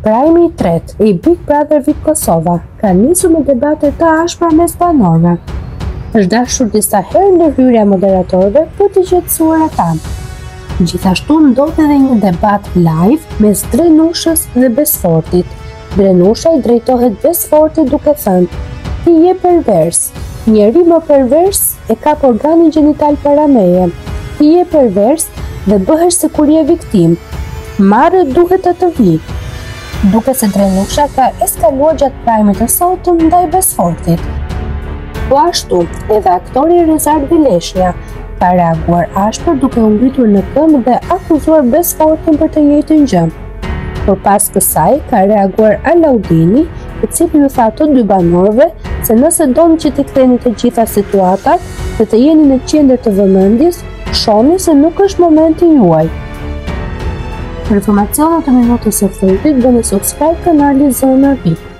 Prajmi i tretë i Big Brother Vip Kosova ka nisur me debate të ashpra mes banorëve. Është dashur disa herë ndërhyrja e moderatorëve për të qetësuar ata. Gjithashtu ndodhi edhe një debat live mes Drenushës dhe Besfortit. Drenusha i drejtohet Besfortit duke thënë: "Ti je pervers. Njeri më pervers e ka organin gjenital para meje. Ti je pervers dhe bëhesh se kur je viktim. Marrë duhet të vi." Duke se Drenusha ka eskaluar gjatë prajmit të sotëm ndaj Besfortit. Po ashtu, edhe aktori Rezar Vileshnja ka reaguar ashpër duke u ngritur në këmbë dhe akuzuar Besfortin për të njëjtën gjë. Por pas kësaj ka reaguar Alaudini, i cili ju tha ato dy banorëve se nëse doni që t'i ktheni të gjitha situatat dhe të jeni në qendër të vëmendjes, shohni se nuk është momenti juaj. Për informacione të minutës së fundit, bëni subscribe kanalin Zona VIP.